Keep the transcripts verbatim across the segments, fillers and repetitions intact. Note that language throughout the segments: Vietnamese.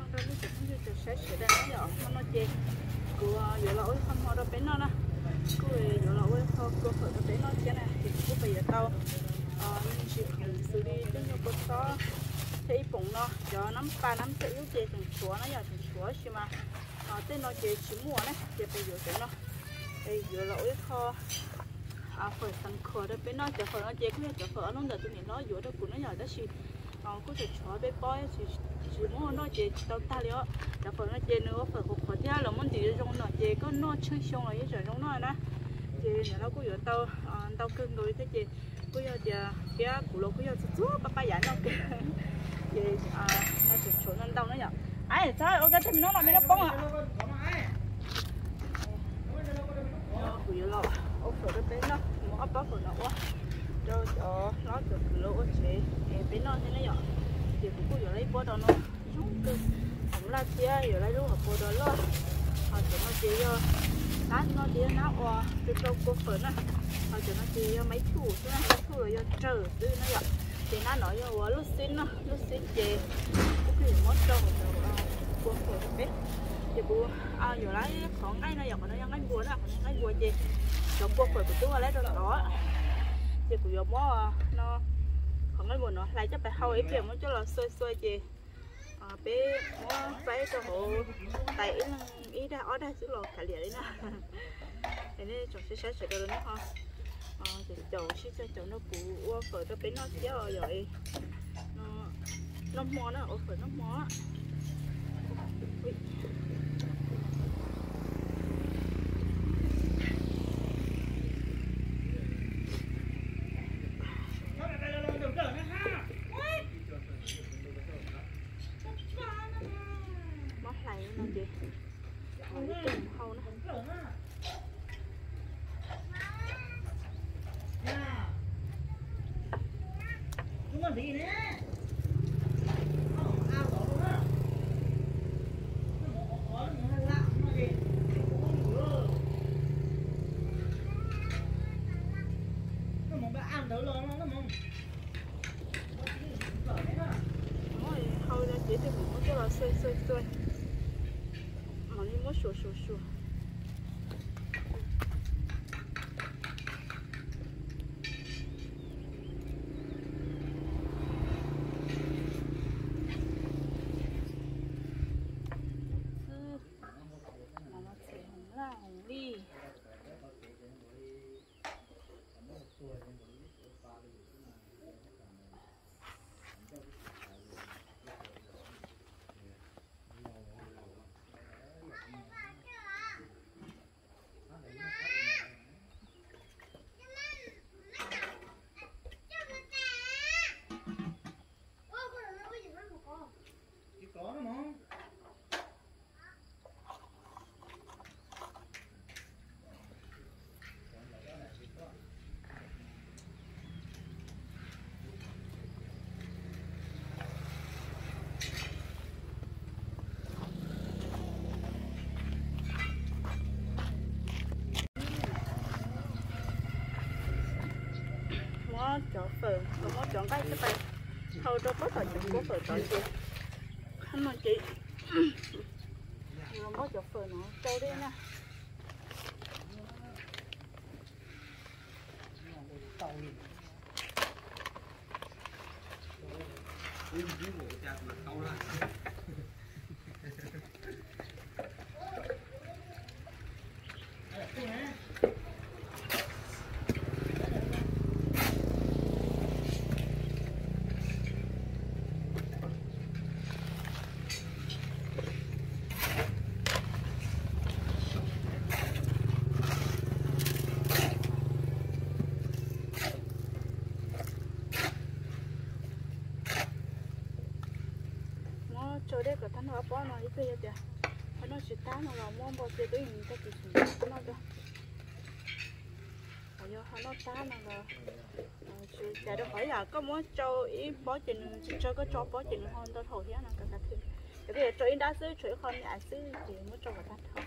rồi nó chỉ không được sẽ sẽ đây nó nhỏ nó chê của giờ lỗi không họ đâu bé nó nè cứ giờ lỗi họ cơ hội đâu bé nó thế này thì cứ bây giờ tao chỉ xử lý cho nó có có thấy bụng nó cho năm ba năm sẽ yếu chê từng chúa nó giờ từng chúa xí mà tên nó chê chỉ mua đấy chê bây giờ thế nó bây giờ lỗi kho à phải sẵn khờ đấy bé nó chở khờ nó chê cái chở khờ nó đợt tụi mình nó giữa đó của nó nhỏ đó xí còn cứ chở chó bé boy thì chỉ muốn nó chê tao ta liệu chở khờ nó chê nữa phải hụt khờ thế là muốn gì trong nó chê có nó chân xong rồi chở trong nó đó chê nhà nó cứ giữa tao tao cưng rồi thế chê cứ giờ chê bé của nó cứ giờ chút chút ba ba giải nó kì chê à nó chở chó nó đau nó nhở ai sao ok thì nó mà mình nó bông à của giờ lo ốp phở nó bé nó muốn ốp bắp phở nó quá cho cho nó được lỗ chế bé nó thế nó nhỏ thì cũng có giờ lấy bó đó nó chúng cơ không là chia giờ lấy lúc học bó đó lo họ cho nó chế cho nát nó chế nát qua từ trong cô phở nè họ cho nó chế cho mấy thủ thế này mấy thủ rồi cho trở từ nó nhỏ thì nó nói cho lúc xin nó lúc xin chế cũng phải mất trâu rồi cô phở bé thì bố à giờ lấy khoảng ngay nó giờ còn nóยังngay bùa đó còn ngay bùa gì rồi cô phơi của tôi lấy rồi đó thì của giờ mó nó còn ngay bùa nó lấy cho phải hao ít tiền mới cho là xôi xôi gì à bé mó phải cho hộ tại ý ra ở đây xíu lò cả liền đấy nè thế nên chồng sẽ sẽ sẽ được nó ha à thì chồng sẽ sẽ chồng nó cụ phơi cho bé nó chứ rồi nó nó mó nó ở phơi nó mó xôi xôi xôi mà đi mua sủa sủa sủa chọn phở, còn có chọn cái cái tay thâu cho có phải chọn có phở chọn gì, không mà chị, còn có chọn phở nó trâu đi nha. Cho đấy cả thằng nó bỏ nó đi chơi chưa? Nó chỉ tán nó vào mua bao nhiêu đấy mình ta chỉ dùng nó thôi. Bây giờ nó tán nó là chỉ chạy được hỏi là có muốn cho ý bỏ chuyện cho có cho bỏ chuyện hơn tôi thổi hết là cả cả thứ. Cái bây giờ cho ý đãซื้อ chuối không nhàซื้อchỉ muốn cho người ta thôi.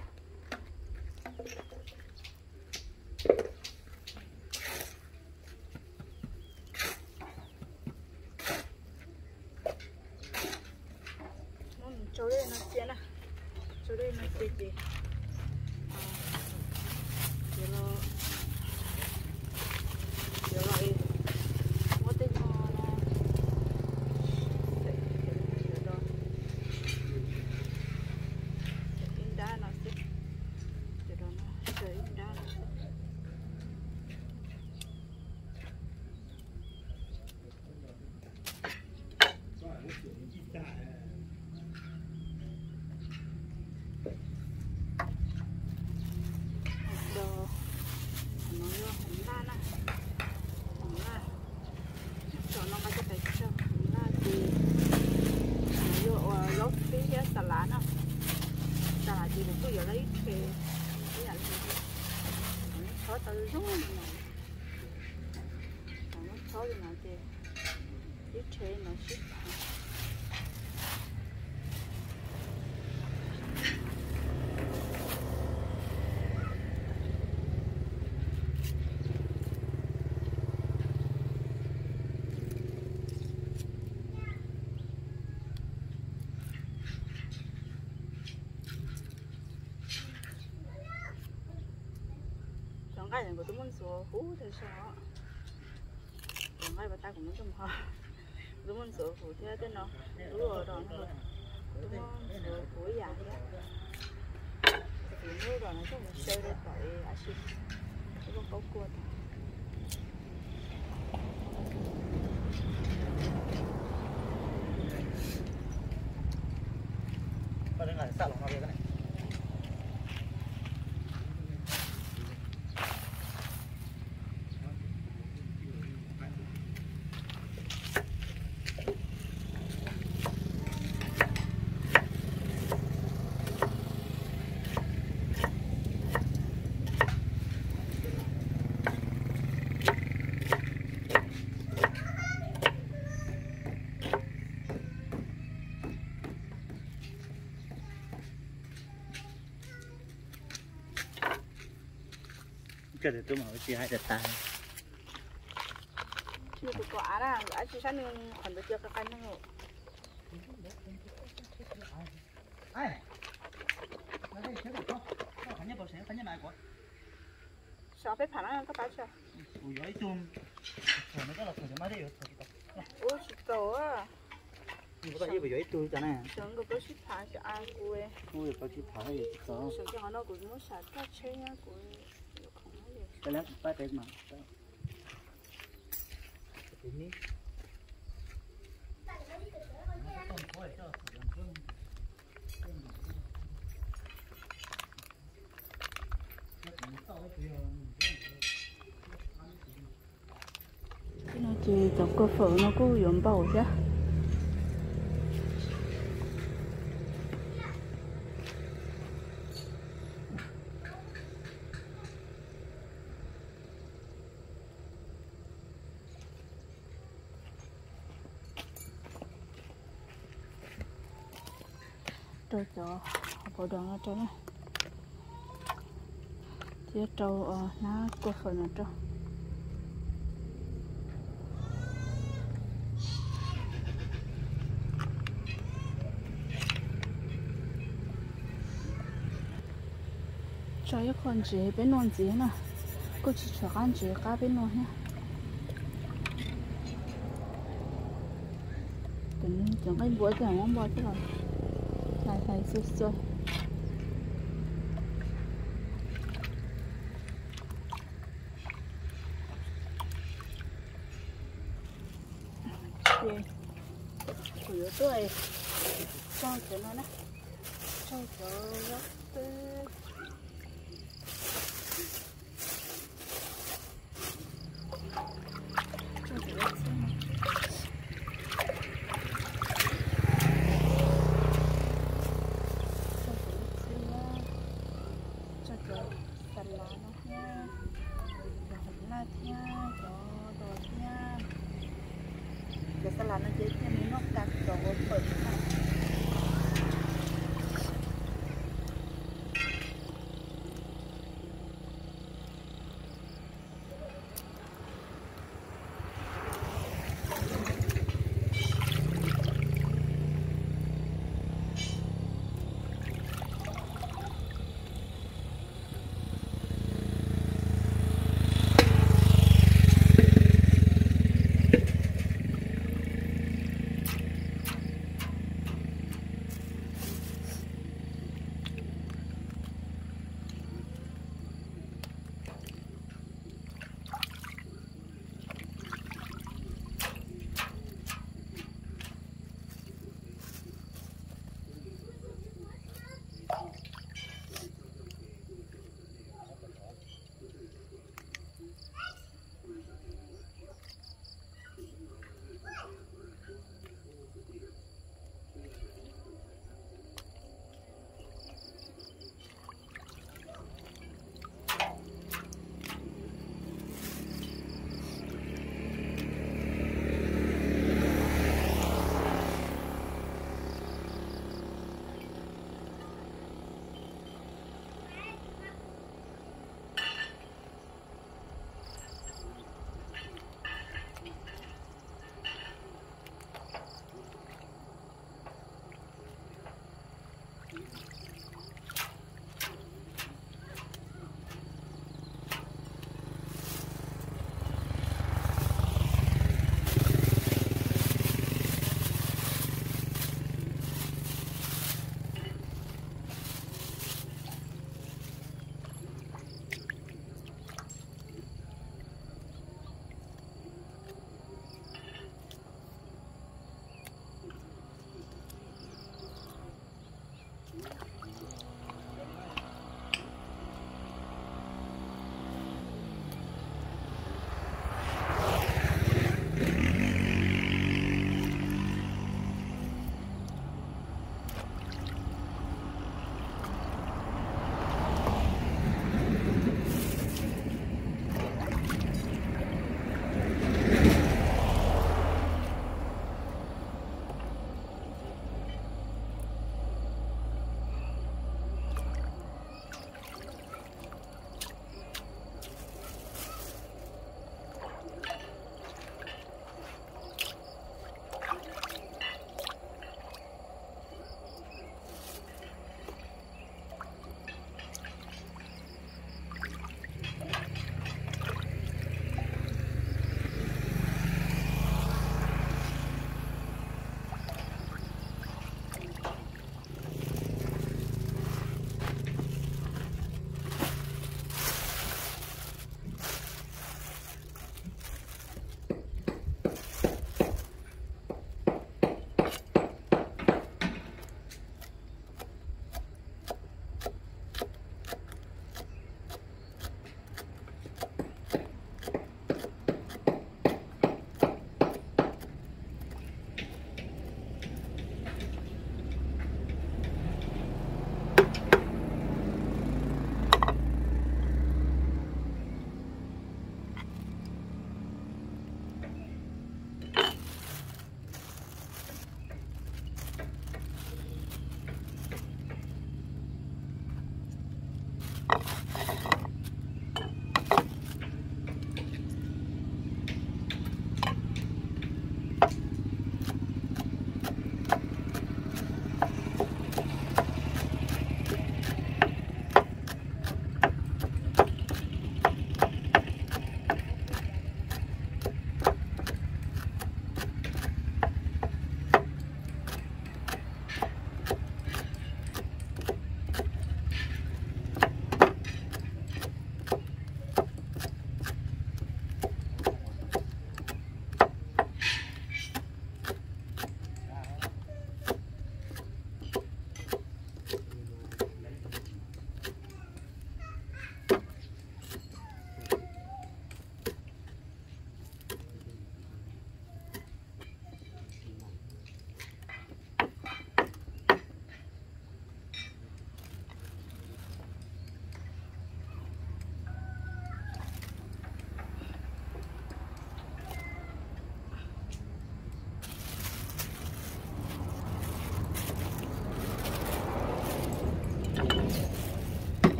chỗ đây nó xe nè chỗ đây nó xe gì giờ nó giờ lại có tên họ nó sẽ giờ đó in đá nó sẽ giờ đó nó sẽ in đá nó sẽ thì một cái giờ lấy thì cái là nó khó từ rút này nó khó thì nào thì cái chế nó ship cái này của tôi muốn số hú thì sao còn cái bà ta cũng muốn trong hoa tôi muốn số hú thế thế nó đúng rồi đó nó tôi muốn số hú già thế thì nếu rồi nó cũng sơ lên tại axit nó không có cua có đến ngày sao lòng nó về cái này cái này tôi mà chỉ hai đợt tay như tụi quả đó quả chỉ sáng nên còn được chưa cái canh nó ai đây đây thấy được không có phải nhớ bảo sẽ phải nhớ lại của sao phải phản ánh các bạn sao ui giỏi chung rồi nó có là thời mấy đấy rồi ôi chị tổ à nhưng có gì phải giỏi tôi cho này sướng có cái ship phản cho ai quê ui có chip phá gì có sướng cho nó cũng muốn sạch các chế nhá của cái lát ba tên mà ini nó chỉ giống cơ phở nó cũng yếm bầu chứ trâu chó bộ đoàn nó trâu này chia trâu ờ nó cơ phở nó trâu cho cái con dế bên non dế nè cô chỉ cho con dế cá bên non nhá tính chẳng cái bữa thì không bao chứ rồi lại phải xôi xôi chủ yếu tôi cho cho nó nè cho cho nó tươi cái salad nó dễ thêm nó cắt rồi phở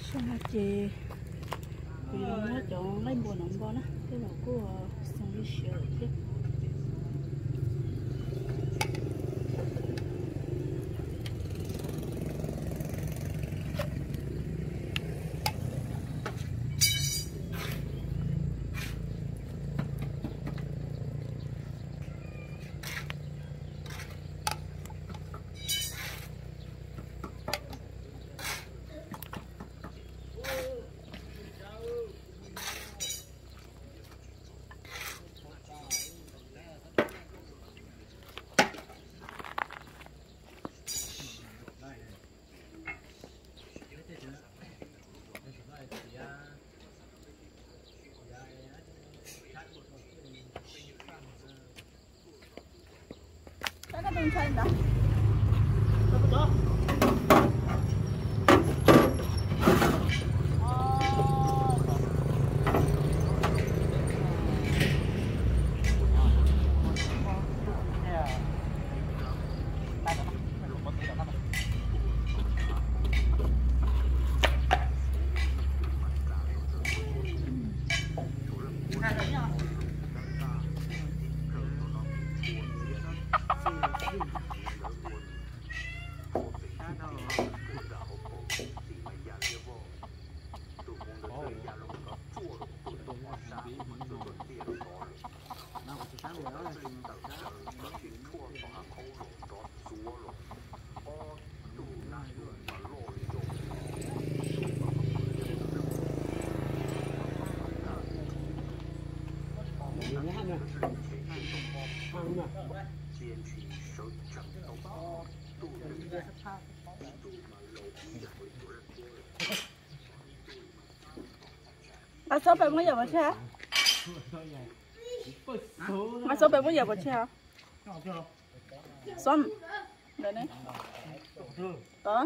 xong rồi chị vì nó chọn lấy buồn nóng bò đó cái đầu của xong đi sửa chứ cái bên trên đó mà số bảy mươi giờ bao nhiêu? Mà số bảy mươi giờ bao nhiêu? Số đây này. Đó.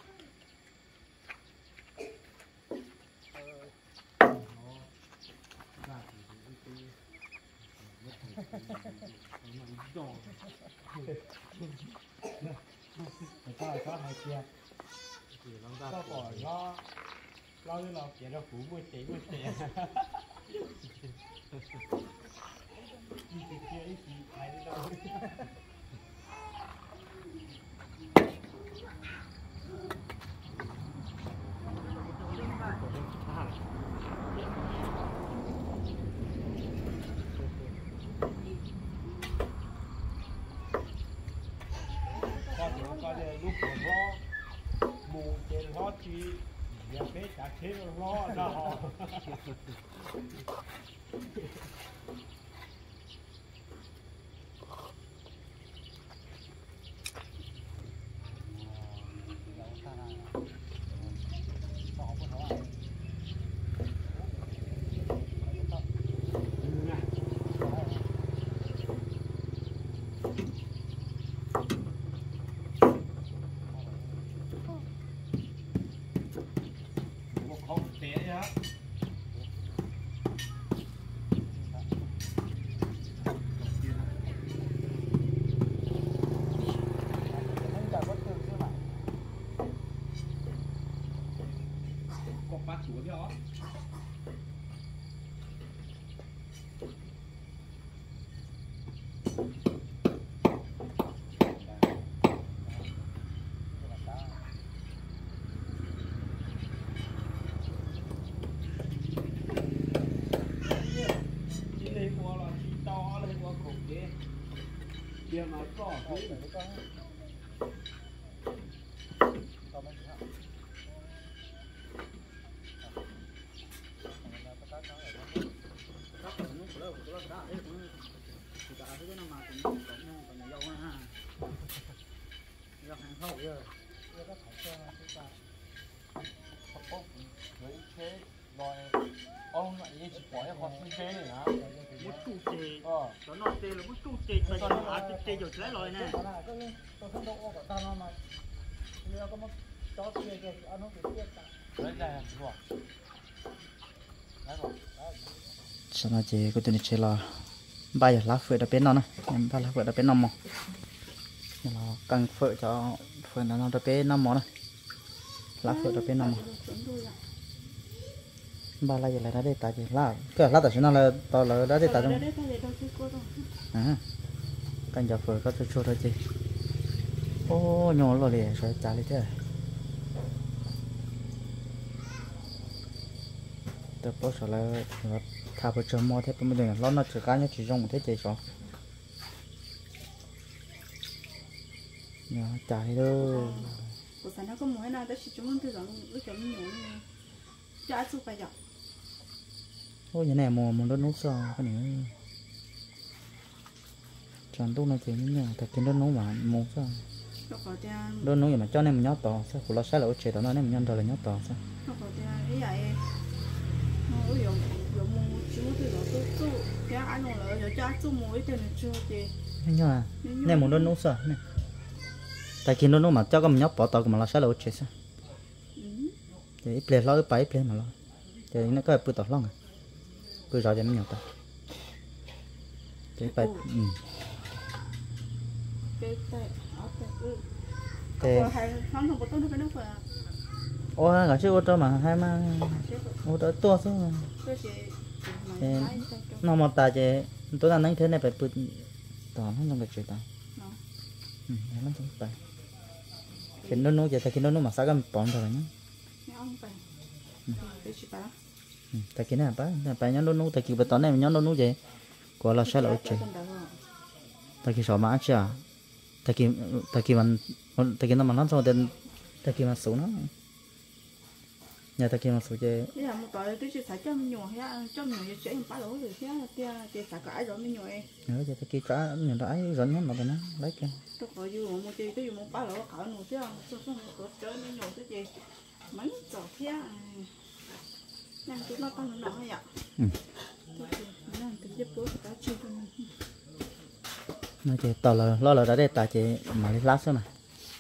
có có hai kia có bỏ lo lo như là kia nó phủ mươi tỷ mươi tỷ đi kia ít gì ai đi đâu lúc của nó mù trên nó chỉ giờ bé cả thế nó nó nó Dia mà có cái này có ông lại chỉ bỏ ra con sinh kế này hả? Một trụ chè, đó nó chè là một trụ chè, mà nó ăn chè rồi trái rồi nè. Sao nó chỉ có tên chỉ là bay lá phượng đã bên nó nè, em bay lá phượng đã bên nó mò, nó căng phượng cho phượng nó đã bên nó mò này, lá phượng đã bên nó mò. ba la giờ lại đã để tại gì la cái la tại sao nó là tao là đã để tại trong à căn nhà phở có tôi cho thôi chứ ô nhỏ lo liền rồi trả lại thế tập bớt rồi là thà bớt chấm mò thế bây giờ nó nó chỉ cá nó chỉ trong một thế chơi sao nhỏ trả lại đâu của sản nó có mỗi nào đó chỉ chúng mình từ đó lúc chấm nhỏ cho ăn sup phải dọc ô như này mò mò nó nấu sao cái này chọn tu nó chỉ như nhau thật trên đó nấu mà mò sao đó nấu gì mà cho nên mình nhớ to sao của nó sai là ở chế đó nó nên mình nhớ rồi là nhớ to sao nó có cái vậy nó dùng dùng mò chúng từ đó tôi tôi cái ăn nó là cho ăn sup muối thì nó chưa gì nhớ à này mò đó nấu sao này tại khi nó nấu mà cho cái mình nhớ bỏ to mà nó sai là ở chế sao thì ít plei lo ít bảy plei mà lo thì nó có bự to lắm à bự rõ cho mình nhớ to thì phải ừ thì ô cả chiếc ô tô mà hai mà ô tô to số mà thì nó một tài thì tôi đang nói thế này phải bự to nó không được chuyện to ừ nó không phải khi nó nấu vậy thì khi nó nấu mà sao cái bỏng thôi nhá tại cái này phải phải nhớ nó nấu tại cái bữa tối này mình nhớ nó nấu vậy quả là sai lỗi chứ tại cái sọ mà chứ à tại cái tại cái mình tại cái nó mà nó xong thì tại cái mà số nó nhà tại cái mà số chứ bây giờ một tối tôi chỉ xài chấm nhỏ ha chấm nhỏ chỉ chơi ba lỗ rồi thế tia tia xài cái rồi mới nhỏ ấy nhớ cho cái cá nhỏ đó ấy rồi nhớ nó nó lấy cái tôi có dùng một chơi tôi dùng một ba lỗ cỡ một thế tôi không có chơi mới nhỏ thế gì mấy trò thế nên chúng nó tăng nó vậy ạ nó chỉ tao là lo là đã để tại chị mà đi lát xem mà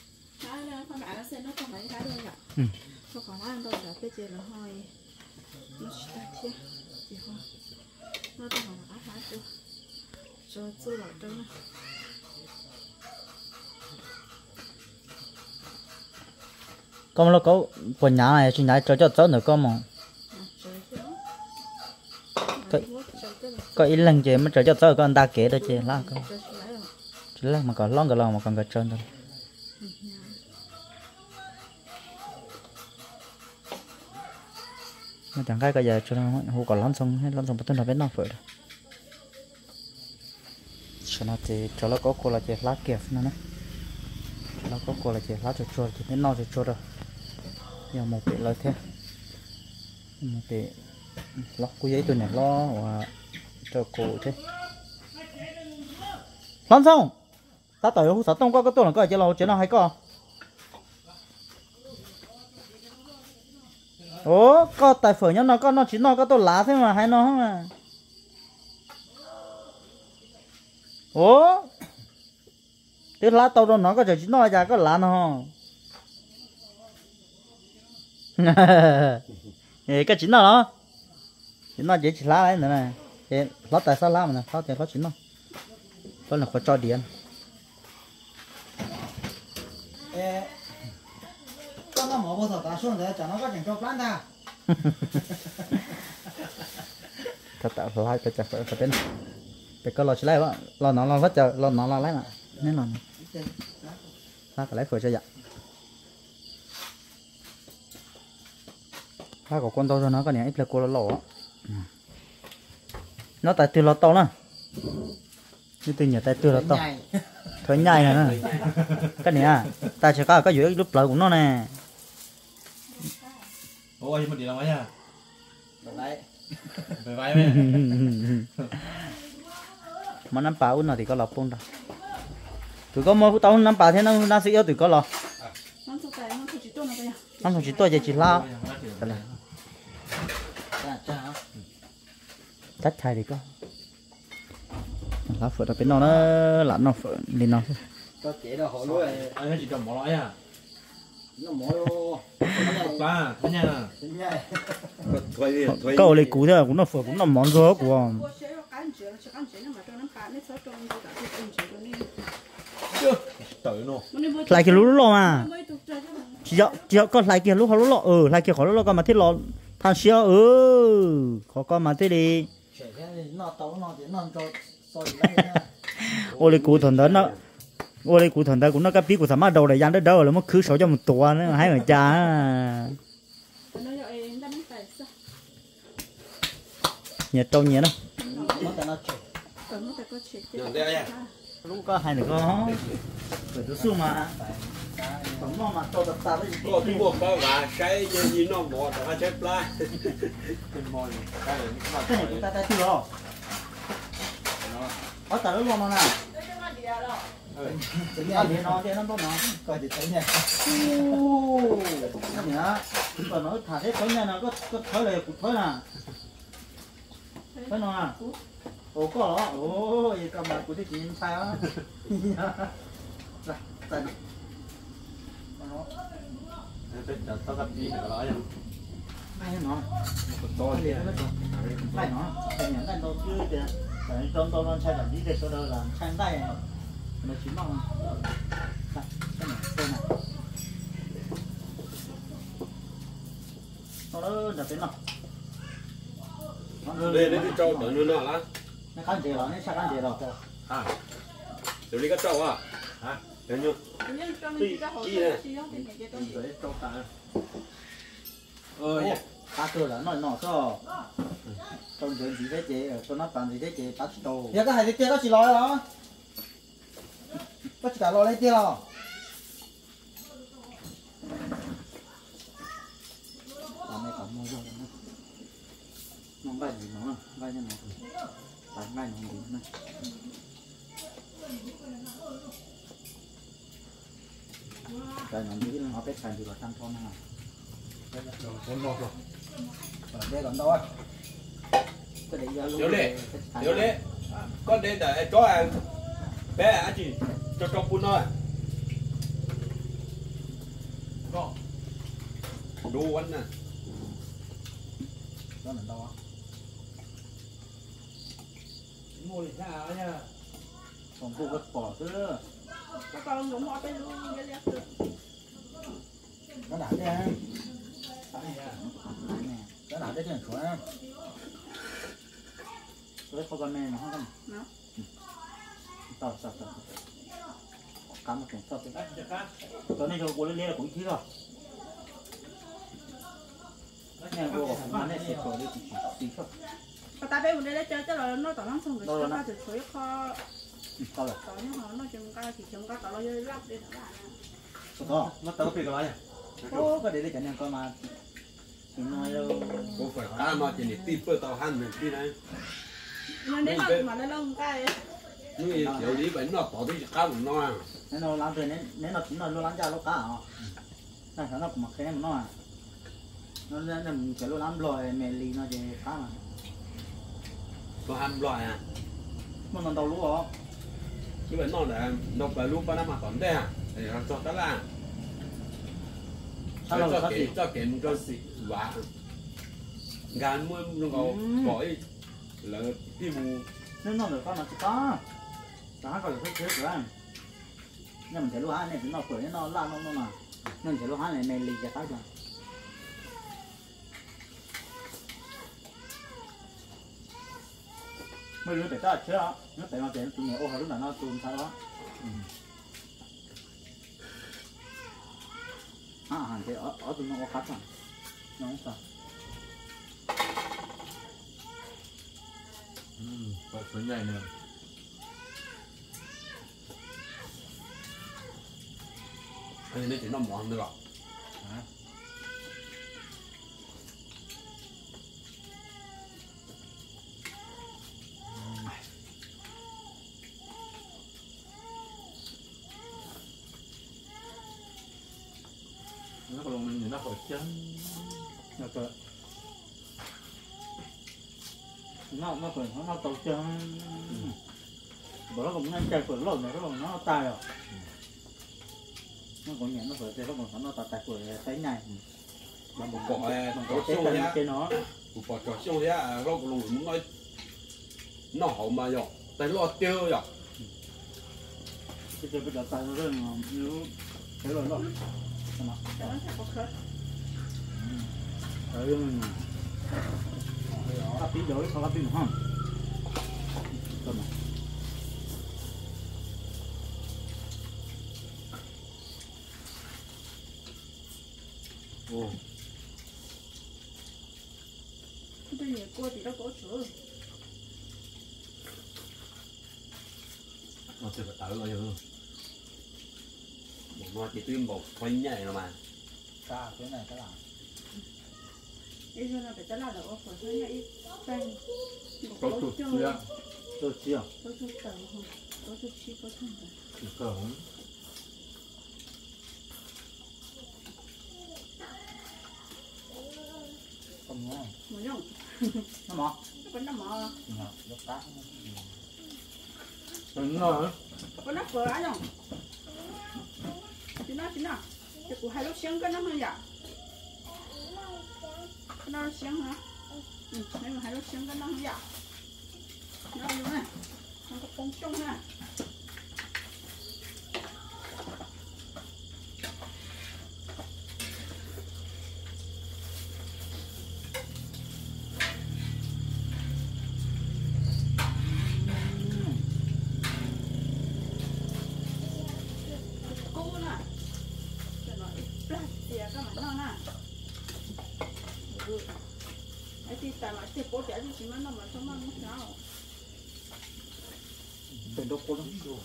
ừ cho còn ăn đâu là cái gì là hơi nó chỉ ta thế gì không nó đang học á hả chứ cho chưa lại đâu con nó có quần nhà này chuyện này cho cho cháu nữa con mà có ít lần chị mới trở cho cháu con ta kể đó chị là con chỉ là mà còn lon cái lon mà còn cái chân thôi mà chẳng cái cái giờ cho nó hồ còn lon xong hay lon xong bắt đầu nó biết nó phơi cho nó chị cho nó có cô là chị lá kẹp nó nè nó có cô là chị lá cho cho chị biết nó cho cho rồi giờ một bị lợi thế một bị lo cái giấy tôi này lo và cho cô thế lon xong ta tới hút sát tông có cái tôi là có chỉ lo chỉ nó hay có ố có tài phở nhá nó có nó chỉ nó có tôi lá thế mà hay nó không à ố cái lá tàu đó nó có chỉ nó ra có lá nó không cái chỉ nó đó chỉ nó chỉ chỉ lá đấy nữa này cái lá tại sao lá mà nè lá thì lá chỉ nó đó là phải cho điện con nó mỏ bao giờ ta xuống rồi, chẳng nó có chẳng cho plan ta. thật tạo lại cái chặt phải bên cái con lò chỉ lấy đó lò nó lò rất chờ lò nó lò lấy mà nên lò ta phải lấy phơi cho dạ ta có con to cho nó cái này ít là cô nó lò nó tại từ lò to nè như từ nhà tại từ lò to thôi nhai này nè cái này à ta chỉ có cái dưới lúc lợi của nó nè ôi mà đi làm gì à Đấy. phải vai mày mà năm bảo nó thì có lọc bông đâu tụi có mua tao năm bảo thế nó nó sẽ yêu tụi có lọc năm thằng chỉ tôi chỉ lao chắc thay thì có lá phở nó bên nó nó lặn nó phở lên nó Có chế đâu họ nuôi. anh chỉ cầm mỏ lõi à Nó mỏ luôn. ba thế nha câu lấy cú thế cũng nó phở cũng nó món rớ của tới nó lại cái lú lò mà chỉ cho chỉ có lại kia lú họ lú lò ừ lại kia họ lú lò còn mà thiết lò thằng xíu ừ khó con mà thế đi nó tấu nó thì nó cho soi lại nha ô lấy cụ thần đó nó ô lấy cụ thần đó cũng nó cái bí của thằng má đầu là giang đất đâu là mất cứ sổ cho một tua nữa hai người cha nhiệt trâu nhiệt đó nó tại nó chạy lúc có hai đứa con phải tôi xuống mà còn mong mà trâu tập ta đấy có thứ một có và cái gì nó mò ta chết lá cái này chúng ta ta chưa đâu ở tại lúc mà nào nó thì nó thì nó tốt nó coi thì thấy nha cái nhá còn nó thả thế tối nha nó có có thối này cục thối nè thối nó à ồ có đó ồ vậy cầm mà của cái chị sai á rồi tại nó tao gặp gì nữa đó ai nó to thì nó lại nó cái nhẫn cái nó cứ kìa tại trong trong nó sai làm gì để cho nó làm sang tay nó chỉ mong cái này cái này nó đỡ đặt đến nào đây đây cái trâu đỡ nữa nó lá nó khăn gì rồi nó sao khăn gì rồi à xử lý cái trâu à hả thế như đấy trâu ta ơi ta cơ là nó nó sao trong chuyện gì thế chị tôi nói toàn gì thế chị bắt trâu giờ cái này kia có chỉ lo đó có chỉ cả lo lấy kia rồi làm này còn mua rồi nó bay gì nó bay như nó đánh bay nó gì này rồi nó nghĩ nó biết thành gì vào trong thôn nào đây còn đâu cái đấy giờ Điều lệ, điều lệ, con đến để cho anh bé à chị cho cho phun thôi. Có đồ ăn nè. đó là đâu Mua thì sao nha. còn cô vật bỏ chứ các con cũng mua bên luôn cái gì nó đã thế nó đã thế chuyện số lấy con con này nó không nó tao sao sao cắm một cái tao cái này cho cô lên là cũng thích rồi nhà cô cũng ăn này sẽ có đi chỉ chỉ thôi và ta bé đây chơi cho là nó tao lắm xong rồi ta từ suối kho tao là tao nhớ họ nó chừng ca thì chừng ca tao nó chơi lắp đi nó lại có nó tao bị cái này ô cái đấy để chẳng nhận coi mà chỉ nói đâu Cô phải cá mà chỉ để tiếp với tàu hành mình đi này. nhưng đến lúc mà nó lông cái Như kiểu đi bánh nó bỏ đi cá một nó. nên nó làm rồi nên nên nó chỉ nói luôn làm ra lúc cá à này nó cũng mặc cái này nó à nó nên cái lúc làm rồi mẹ lì nó chỉ cá mà Có ham loại à. nó còn đầu lúa hả Cái bánh nó là nó phải lúc ba năm mà còn đây à. Để làm cho đó là sao là cho sao kể gì cho kể cho xị vả gan mua nó có gọi là cái mù nên nó được con nó chỉ có đó có được cái thứ của anh nhưng mình thấy lúa này nó khỏe nó la nó nó mà nên thấy lúa này mẹ lì cho tao rồi mấy đứa để tao chưa nó phải mà để tụi mẹ ô hồi lúc nào nó tụm sao đó à hẳn thì ở ở tụi nó có khách à nó không sao Vậy với nhảy nè. Anh nên chỉ nó mòn được ạ. Nó còn mình nó khỏi chân. nó cơ nó nó phải nó tàu chân bỏ nó cũng nhanh chạy phải lộn này nó còn nó tài rồi nó còn nhẹ nó phải nó còn nó tài tài phải cái này bằng một Bỏ bằng trò cái sâu tay nhá. trên nó Bỏ trò sâu nhá. Nó còn muốn nói nó hậu mà rồi. Tại lo tiêu rồi. bây giờ bây giờ tài nó rất là nếu thế rồi nó nó sẽ có khớp đấy Cà tí đỡ sao cà tí nữa không? Tôm này. Ồ. Tôi nhìn cô thì nó có sữa. Nó sẽ phải tới rồi chứ. Nó chỉ tuyên bột quay nhảy rồi mà. Cả cái này cái nào? Ý cho nó phải tới là ở phần hơi nhảy xanh. Có chút chưa? Tôi chưa. Có chút tờ không? Có chút chi có chút tờ. Cờ không? Không ngon. Muốn không? Nó mỏ. Nó vẫn nằm mò. Ngọt, nước tát. Đúng rồi. Có nắp cửa đã không? Chứ nào chứ nào? Chứ của hai lúc sáng cái nó hơi dạ. Cái nó sáng hả? Ừ, nếu mà hai lúc sáng cái nó hơi dạ. Nó như này. Nó có bông trông ha. Cô nè. Cho nó ít plastic các bạn nó nè. Ừ. Ấy thì tại mà thì bố trẻ thì chỉ nó mà trong nó nó sao? Tên đâu có lắm.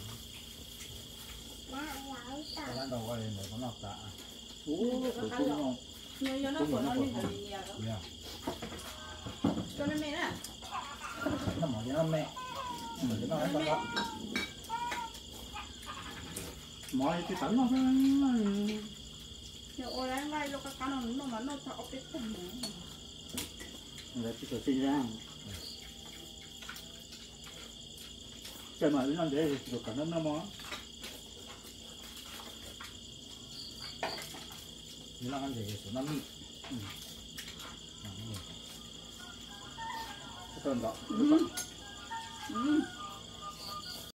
Cái lăn đầu qua đây để có nọc tạ. Ồ, tôi cũng ngon. Nhiều cho nó của nó đi phải nhiều đó. Yeah. Cho nên mẹ nè. Nó mỏ cho nó mẹ. Mà cho nó ăn lắm. Mỏ cái tấn nó. Nhiều ô láng lai lúc cái nó nó mà nó cho ốc cái thùng này. Là chỉ có sinh ra. Cái mà nó để được cả nó nó mỏ. Nó ăn gì số năm đi. Cái tên đó. Ừ. Ừ.